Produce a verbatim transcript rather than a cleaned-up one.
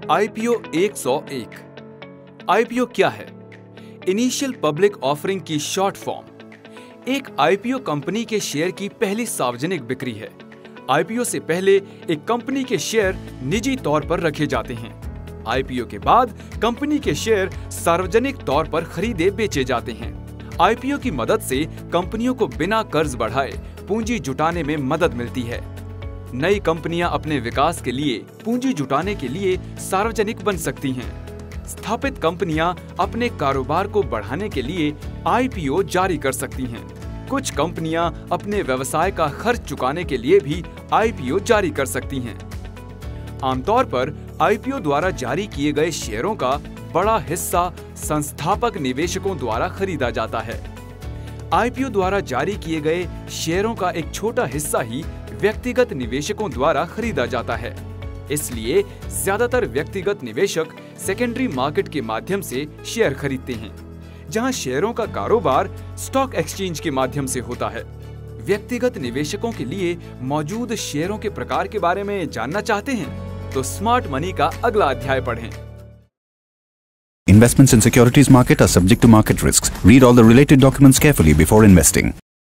IPO एक सौ एक। आईपीओ क्या है? इनिशियल पब्लिक ऑफरिंग की शॉर्ट फॉर्म। एक आईपीओ कंपनी के शेयर की पहली सार्वजनिक बिक्री है। आईपीओ से पहले एक कंपनी के शेयर निजी तौर पर रखे जाते हैं। आईपीओ के बाद कंपनी के शेयर सार्वजनिक तौर पर खरीदे बेचे जाते हैं। आईपीओ की मदद से कंपनियों को बिना कर्ज बढ़ाए पूंजी जुटाने में मदद मिलती है। नई कंपनियां अपने विकास के लिए पूंजी जुटाने के लिए सार्वजनिक बन सकती हैं। स्थापित कंपनियां अपने कारोबार को बढ़ाने के लिए आईपीओ जारी कर सकती हैं। कुछ कंपनियां अपने व्यवसाय का खर्च चुकाने के लिए भी आईपीओ जारी कर सकती हैं। आमतौर पर आईपीओ द्वारा जारी किए गए शेयरों का बड़ा हिस्सा संस्थापक निवेशकों द्वारा खरीदा जाता है। आईपीओ द्वारा जारी किए गए शेयरों का एक छोटा हिस्सा ही व्यक्तिगत निवेशकों द्वारा खरीदा जाता है। इसलिए ज्यादातर व्यक्तिगत निवेशक सेकेंडरी मार्केट के माध्यम से शेयर खरीदते हैं, जहां शेयरों का कारोबार स्टॉक एक्सचेंज के माध्यम से होता है। व्यक्तिगत निवेशकों के लिए मौजूद शेयरों के प्रकार के बारे में जानना चाहते हैं तो स्मार्ट मनी का अगला अध्याय पढ़ें। Investments in securities market are subject to market risks. Read all the related documents carefully before investing.